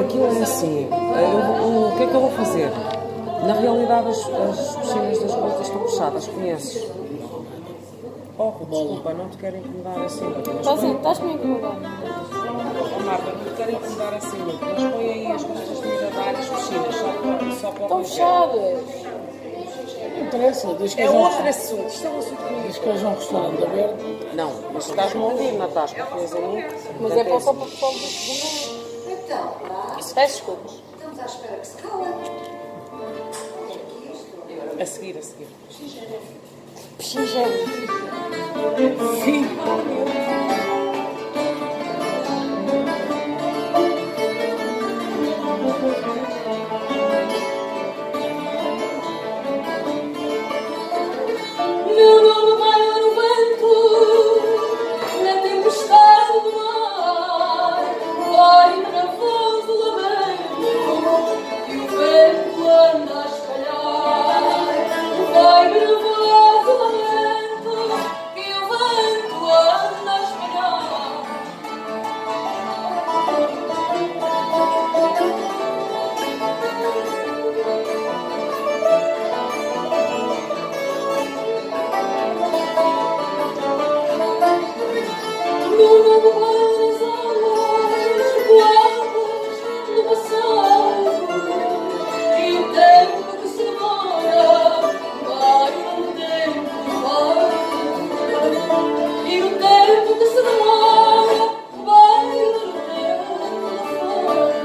aquilo é assim, o que é que eu vou fazer? Na realidade as piscinas das grutas estão fechadas, conheces? Oh, desculpa, não te quero incomodar assim. Estás-me a incomodar. Oh, Marta, não te quero incomodar assim, mas põe aí as grutas de Miradar e as piscinas, só para o Estão fechadas. Não interessa, diz que É outro assunto, isto é um assunto comigo. diz que és um restaurante aberto. Não, mas estás-me a ouvir, não estás? Confias em mim? Mas é só para o pessoal do segundo. Isso, peço desculpas. Estamos à espera que se calem. A seguir. Pixingeiro. Sim. Meu nome vai no vento, na tempestade do mar, vai na voz do lamento, que o vento anda a espalhar. Vai na voz do lamento, que o vento anda a espalhar. Meu nome vai nas águas voadas do passado, e o tempo que se demora vai no tempo vai, e o tempo que se demora vai no tempo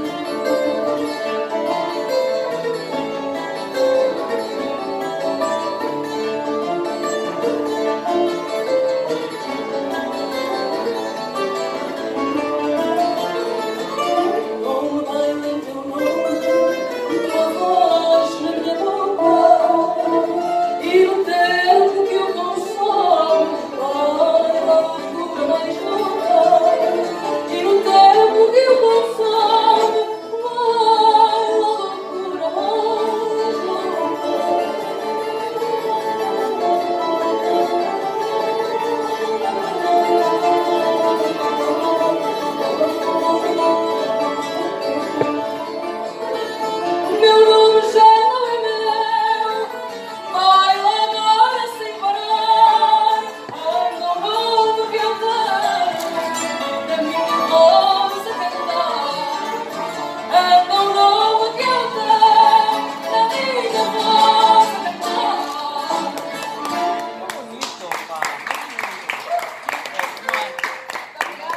Como vai o teu nome, tua voz na minha boca, e o tempo que o consome vai à loucura mais louca, e o tempo que o consome vai à loucura mais louca. Meu nome já não é meu, vai lá agora sem parar. É tão novo que eu tenho, da minha voz a cantar. É tão novo que eu tenho, da minha voz a cantar. Bonito, pá.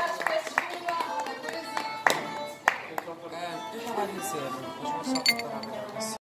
Eu estava a dizer, mas vou só preparar.